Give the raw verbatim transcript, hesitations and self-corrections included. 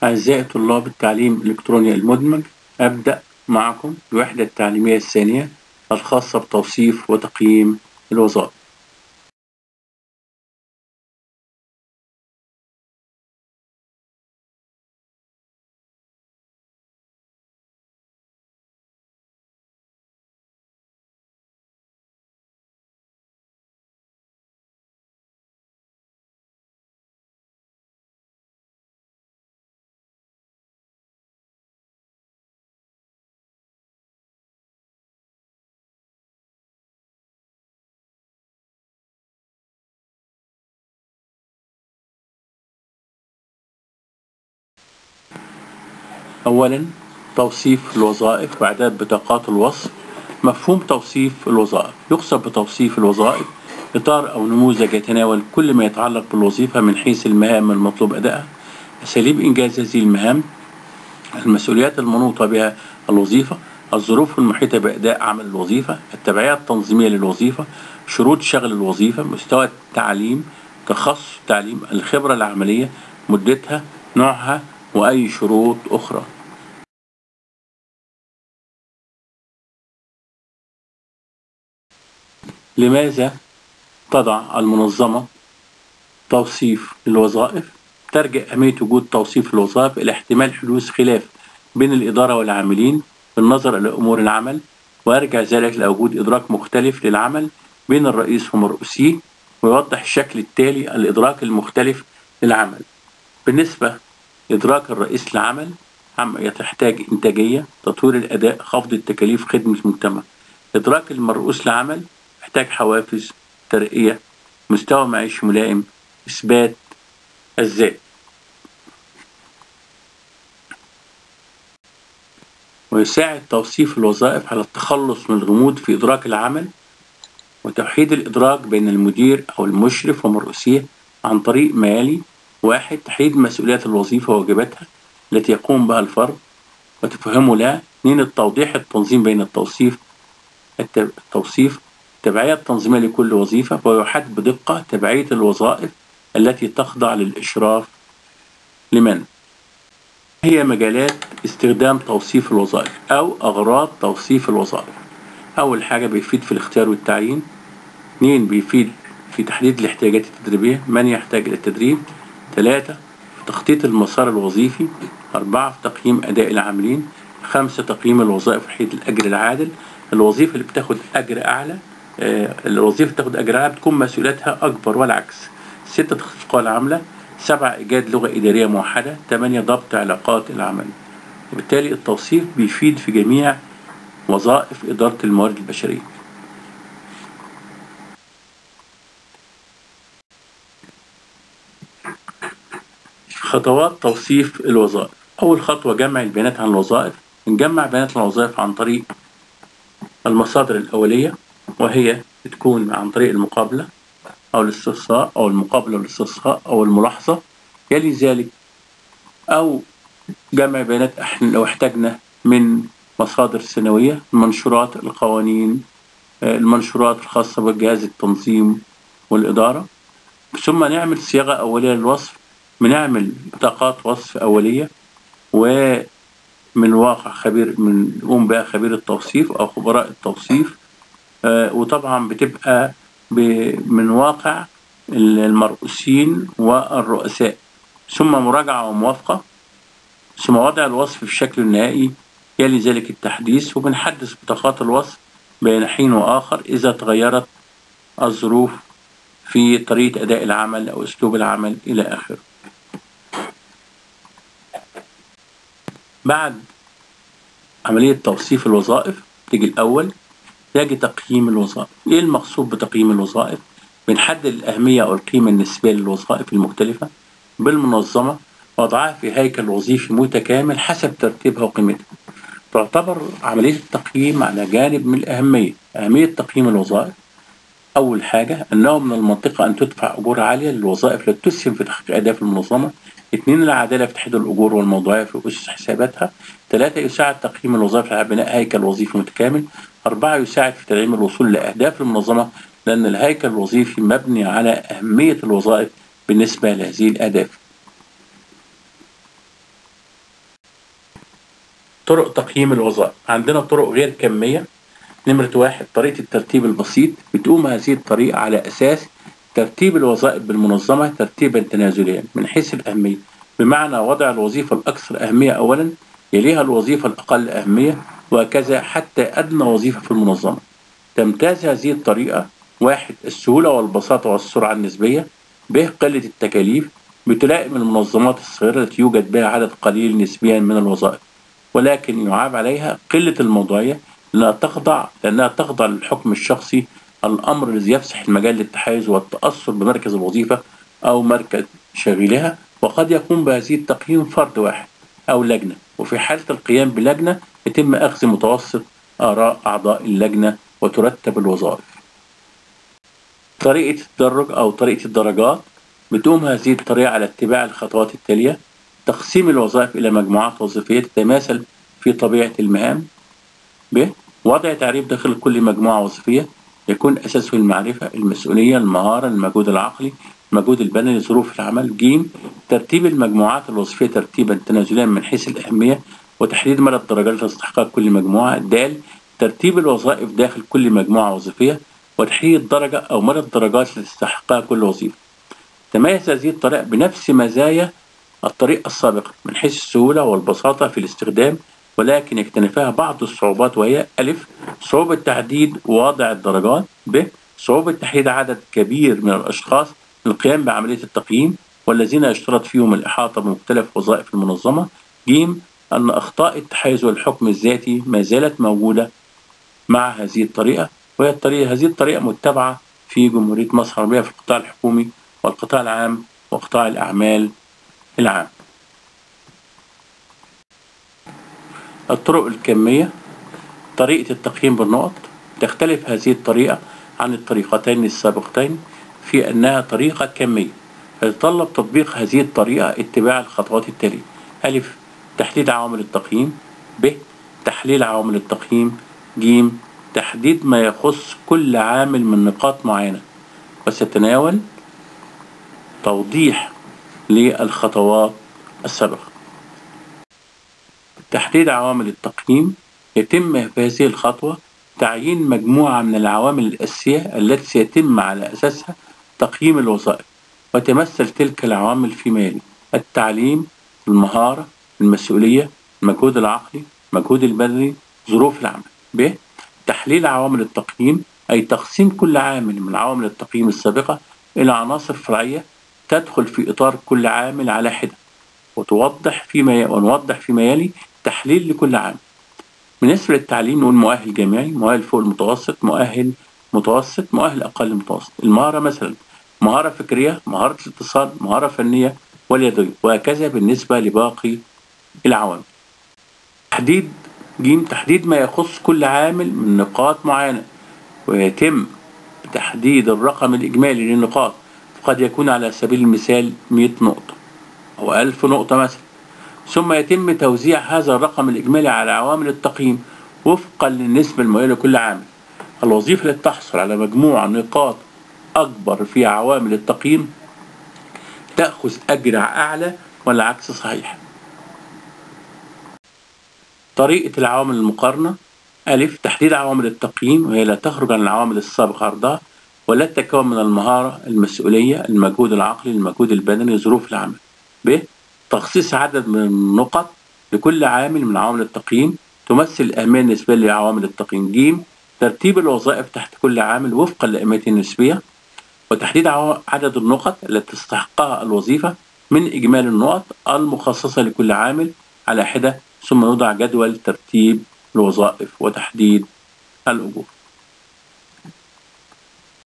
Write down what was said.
أعزائي طلاب التعليم الإلكتروني المدمج، أبدأ معكم الوحدة التعليمية الثانية الخاصة بتوصيف وتقييم الوظائف. أولاً توصيف الوظائف وإعداد بطاقات الوصف. مفهوم توصيف الوظائف: يقصد بتوصيف الوظائف إطار أو نموذج يتناول كل ما يتعلق بالوظيفة من حيث المهام المطلوب أدائها، أساليب إنجاز هذه المهام، المسؤوليات المنوطة بها الوظيفة، الظروف المحيطة بأداء عمل الوظيفة، التبعية التنظيمية للوظيفة، شروط شغل الوظيفة، مستوى التعليم، تخصص التعليم، الخبرة العملية، مدتها، نوعها، وأي شروط أخرى. لماذا تضع المنظمة توصيف الوظائف؟ ترجع أهمية وجود توصيف الوظائف إلى احتمال حدوث خلاف بين الإدارة والعاملين بالنظر إلى أمور العمل، ويرجع ذلك لوجود إدراك مختلف للعمل بين الرئيس ومرؤوسيه، ويوضح الشكل التالي الإدراك المختلف للعمل. بالنسبة لإدراك الرئيس للعمل، يحتاج إنتاجية، تطوير الأداء، خفض التكاليف، خدمة المجتمع. إدراك المرؤوس للعمل يحتاج حوافز، ترقية، مستوى معيشي ملائم، إثبات الذات. ويساعد توصيف الوظائف على التخلص من الغموض في إدراك العمل وتوحيد الإدراك بين المدير أو المشرف ومرؤوسيه عن طريق ما يلي: واحد، تحديد مسؤوليات الوظيفة وواجباتها التي يقوم بها الفرد وتفهمه لها. اثنين، التوضيح التنظيم بين التوصيف التوصيف التبعية التنظيمية لكل وظيفة، ويحدد بدقة تبعية الوظائف التي تخضع للإشراف لمن. هي مجالات استخدام توصيف الوظائف أو أغراض توصيف الوظائف. أول حاجة بيفيد في الاختيار والتعيين. اثنين، بيفيد في تحديد الاحتياجات التدريبية، من يحتاج إلى التدريب. ثلاثة، في تخطيط المسار الوظيفي. أربعة، في تقييم أداء العاملين. خمسة، تقييم الوظائف وحيد الأجر العادل. الوظيفة اللي بتاخد أجر أعلى آه الوظيفة اللي بتاخد أجر أعلى بتكون مسؤوليتها أكبر والعكس. ستة، تخصيص القوى العاملة. سبعة، إيجاد لغة إدارية موحدة. ثمانية، ضبط علاقات العمل. وبالتالي التوصيف بيفيد في جميع وظائف إدارة الموارد البشرية. خطوات توصيف الوظائف: أول خطوة جمع البيانات عن الوظائف. نجمع بيانات الوظائف عن طريق المصادر الأولية، وهي بتكون عن طريق المقابلة أو الاستقصاء أو المقابلة والاستقصاء أو الملاحظة. يلي ذلك أو جمع بيانات لو احتاجنا من مصادر سنوية، المنشورات، القوانين، المنشورات الخاصة بجهاز التنظيم والإدارة. ثم نعمل صياغة أولية للوصف، بنعمل بطاقات وصف أولية ومن واقع خبير من يقوم بها خبير التوصيف أو خبراء التوصيف، آه وطبعا بتبقى من واقع المرؤوسين والرؤساء، ثم مراجعة وموافقة، ثم وضع الوصف في الشكل النهائي. يلي ذلك التحديث، وبنحدث بطاقات الوصف بين حين وآخر إذا تغيرت الظروف في طريقة أداء العمل أو أسلوب العمل إلى آخره. بعد عملية توصيف الوظائف تيجي الأول يجي تقييم الوظائف. إيه المقصود بتقييم الوظائف؟ بنحدد الأهمية أو القيمة النسبية للوظائف المختلفة بالمنظمة، وضعها في هيكل وظيفي متكامل حسب ترتيبها وقيمتها. تعتبر عملية التقييم على جانب من الأهمية. أهمية تقييم الوظائف: أول حاجة أنه من المنطقة أن تدفع أجور عالية للوظائف التي تسهم في تحقيق أهداف المنظمة. اثنين، العدالة في تحديد الأجور والموضوعية في أسس حساباتها. ثلاثة، يساعد تقييم الوظائف على بناء هيكل وظيفي متكامل. أربعة، يساعد في تدعيم الوصول لأهداف المنظمة، لأن الهيكل الوظيفي مبني على أهمية الوظائف بالنسبة لهذه الأهداف. طرق تقييم الوظائف. عندنا طرق غير كمية. نمرة واحد، طريقة الترتيب البسيط. بتقوم هذه الطريقة على أساس ترتيب الوظائف بالمنظمة ترتيبا تنازليا من حيث الأهمية، بمعنى وضع الوظيفة الأكثر أهمية أولا، يليها الوظيفة الأقل أهمية، وهكذا حتى أدنى وظيفة في المنظمة. تمتاز هذه الطريقة: واحد، السهولة والبساطة والسرعة النسبية. ب، قلة التكاليف. بتلائم المنظمات الصغيرة التي يوجد بها عدد قليل نسبيا من الوظائف، ولكن يعاب عليها قلة الموضوعية لأنها تخضع لأنها تخضع للحكم الشخصي، الأمر الذي يفسح المجال للتحيز والتأثر بمركز الوظيفة أو مركز شاغلها. وقد يقوم بهذه التقييم فرد واحد أو لجنة، وفي حالة القيام بلجنة يتم أخذ متوسط آراء أعضاء اللجنة وترتب الوظائف. طريقة التدرج أو طريقة الدرجات. بتقوم هذه الطريقة على اتباع الخطوات التالية: تقسيم الوظائف إلى مجموعات وظيفية تتماثل في طبيعة المهام. ب، وضع تعريف داخل كل مجموعة وظيفية يكون أساسه المعرفة، المسؤولية، المهارة، المجهود العقلي، المجهود البدني، ظروف العمل. ج، ترتيب المجموعات الوظيفية ترتيبا تنازليا من حيث الأهمية وتحديد مدى الدرجات التي تستحقها كل مجموعة. د، ترتيب الوظائف داخل كل مجموعة وظيفية وتحديد الدرجة أو مدى الدرجات التي تستحقها كل وظيفة. تميز هذه الطريقة بنفس مزايا الطريقة السابقة من حيث السهولة والبساطة في الاستخدام، ولكن يكتنفها بعض الصعوبات، وهي: أ، صعوبة تحديد ووضع الدرجات. ب، صعوبة تحديد عدد كبير من الأشخاص للقيام بعملية التقييم والذين يشترط فيهم الإحاطة بمختلف وظائف المنظمة. ج، أن أخطاء التحيز والحكم الذاتي ما زالت موجودة مع هذه الطريقة، وهي الطريقة هذه الطريقة متبعة في جمهورية مصر العربية في القطاع الحكومي والقطاع العام وقطاع الأعمال العام. الطرق الكمية. طريقة التقييم بالنقط. تختلف هذه الطريقة عن الطريقتين السابقتين في أنها طريقة كمية، يتطلب تطبيق هذه الطريقة اتباع الخطوات التالية: أ، تحديد عوامل التقييم. ب، تحليل عوامل التقييم. ج، تحديد ما يخص كل عامل من نقاط معينة. وستتناول توضيح للخطوات السابقة. تحديد عوامل التقييم. يتم في هذه الخطوة تعيين مجموعة من العوامل الأساسية التي سيتم على أساسها تقييم الوظائف، وتمثل تلك العوامل فيما يلي: التعليم، المهارة، المسؤولية، المجهود العقلي، المجهود البدني، ظروف العمل. ب، تحليل عوامل التقييم، أي تقسيم كل عامل من عوامل التقييم السابقة إلى عناصر فرعية تدخل في إطار كل عامل على حدة، وتوضح فيما ونوضح فيما يلي تحليل لكل عامل. بالنسبة للتعليم نقول مؤهل جامعي، مؤهل فوق المتوسط، مؤهل متوسط، مؤهل أقل متوسط. المهارة مثلا مهارة فكرية، مهارة الاتصال، مهارة فنية واليدوية، وهكذا بالنسبة لباقي العوامل. تحديد ج، تحديد ما يخص كل عامل من نقاط معينة، ويتم تحديد الرقم الإجمالي للنقاط، قد يكون على سبيل المثال مئة نقطة أو ألف نقطة مثلا، ثم يتم توزيع هذا الرقم الإجمالي على عوامل التقييم وفقا للنسبة المؤهلة لكل عامل. الوظيفة التي تحصل على مجموع نقاط أكبر في عوامل التقييم تأخذ أجر أعلى، والعكس صحيح. طريقة العوامل المقارنة. أ، تحديد عوامل التقييم، وهي لا تخرج عن العوامل السابقة عرضها، ولا تتكون من المهارة، المسؤولية، المجهود العقلي، المجهود البدني، ظروف العمل. ب، تخصيص عدد من النقط لكل عامل من عوامل التقييم تمثل الأهمية النسبية لعوامل التقييم. ج، ترتيب الوظائف تحت كل عامل وفقا للأهمية النسبية، وتحديد عدد النقط التي تستحقها الوظيفة من إجمالي النقط المخصصة لكل عامل على حدة، ثم يوضع جدول ترتيب الوظائف وتحديد الأجور.